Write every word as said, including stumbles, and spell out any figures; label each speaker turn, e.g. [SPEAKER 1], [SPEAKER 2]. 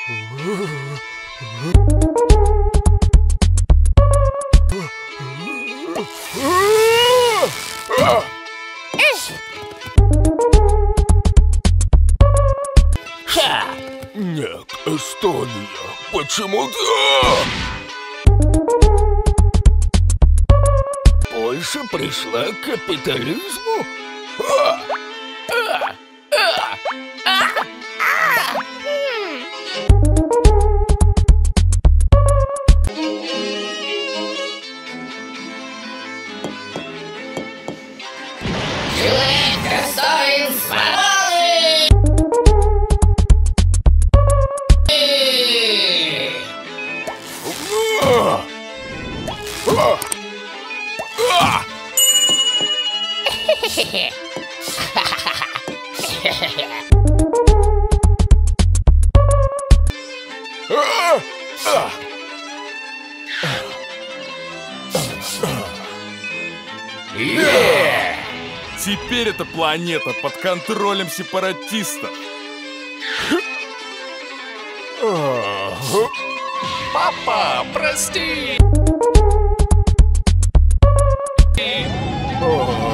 [SPEAKER 1] Нет, Эстония, почему ты... Польша пришла к капитализму? А! А! А! А! А!
[SPEAKER 2] Человек достоин свободы!
[SPEAKER 1] А! А! А! А! А!
[SPEAKER 3] Yeah! Теперь эта планета под контролем сепаратистов.
[SPEAKER 4] Папа, прости!
[SPEAKER 1] А!